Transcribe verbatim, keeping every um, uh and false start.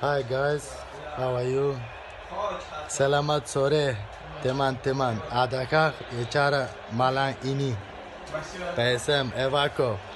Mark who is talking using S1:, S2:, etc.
S1: Hi guys, how are you? Selamat sore, teman-teman. Adakah acara malam ini? P S M Evako.